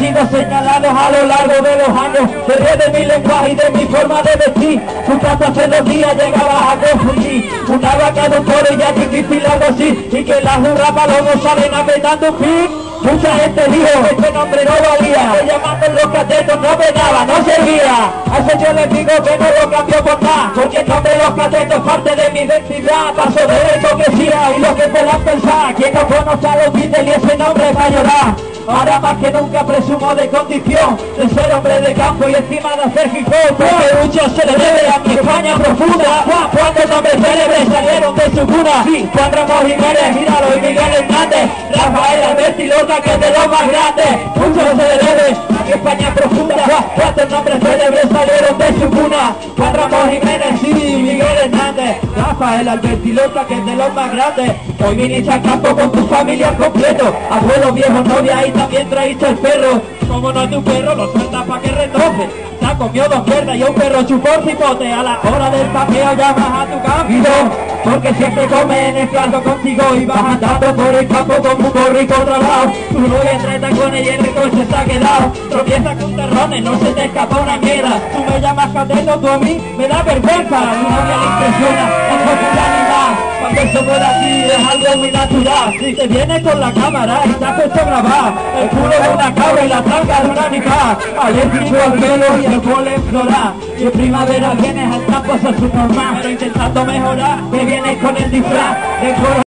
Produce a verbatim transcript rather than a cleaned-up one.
sido señalados a lo largo de los años. Se ríe de mi lenguaje y de mi forma de vestir. Tu casa hace dos días llegabas a confundir una vaca de un toro y ya difícil algo así. Y que la jurra palomos salen apretando un fin. Mucha gente dijo que este nombre no valía, que llamando los catetos no pegaba, no servía. A ese yo les digo que no lo cambio por nada, porque el nombre de los catetos es parte de mi identidad. Paso de la hipocresía y lo que puedan pensar, quien no conoce a los Beatles y ese nombre es para llorar. Ahora más que nunca presumo de condición de ser hombre de campo y encima de hacer hip hop, porque mucho se le debe a mi España profunda. Cuántos nombres célebres salieron de su cuna, Juan Ramón Jiménez, Míralo y Miguel Hernández, Rafael Alberti Lorca, que es de los más grandes. Mucho se le debe a mi España profunda. Cuántos nombres célebres salieron de su cuna, Juan Ramón Jiménez y Miguel Hernández, Rafael Alberti Lorca, que es de los más grandes. Hoy viniste al campo con tu familia al completo, abuelo, viejo, novia y también traíste el perro. Como no es tu perro, lo sueltas pa' que retroce. Se ha comido dos piernas y un perro chupó cipote. A la hora del papeo llamas a tu camino, porque siempre comes en el plato contigo y vas andando por el campo con un gorrico trabajo. Tu novia entre tacones y el coche se ha quedado. Tropiezas con terrones, no se te escapa una queda. Tú me llamas cateto, tú a mí me da vergüenza. A mi novia le impresiona la popularidad. Cuando eso por aquí es algo muy natural. Si te vienes con la cámara y te has puesto a grabar el culo de una cabra y la tanga de una nica, alérgico al pelo y el polen florar. Y en primavera vienes al campo, eso es su normal, pero intentando mejorar, que vienes con el disfraz de coro.